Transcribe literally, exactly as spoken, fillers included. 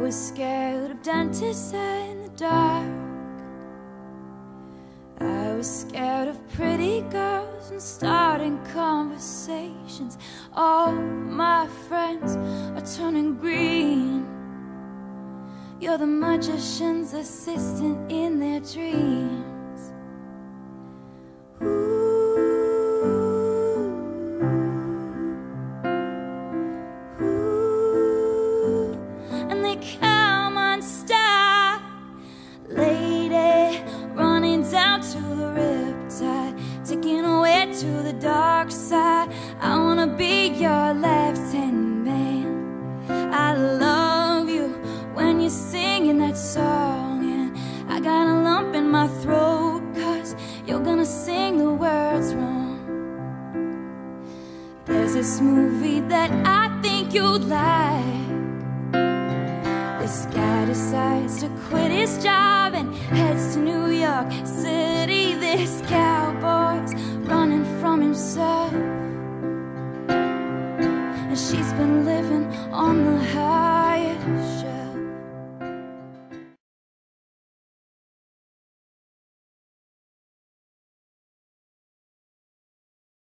was scared of dentists in the dark. I was scared of pretty girls and starting conversations. All my friends are turning green. You're the magician's assistant in their dreams. Ooh. Ooh. And they come unstuck, lady, running down to the riptide, taking away to the dark side. I wanna be your left-hand man. I love you when you're singing that song, and I got a lump in my throat, cause you're gonna sing the words wrong. There's this movie that I think you'd like. This guy decides to quit his job and heads to New York City. This cowboy's running from himself, and she's been living on the high.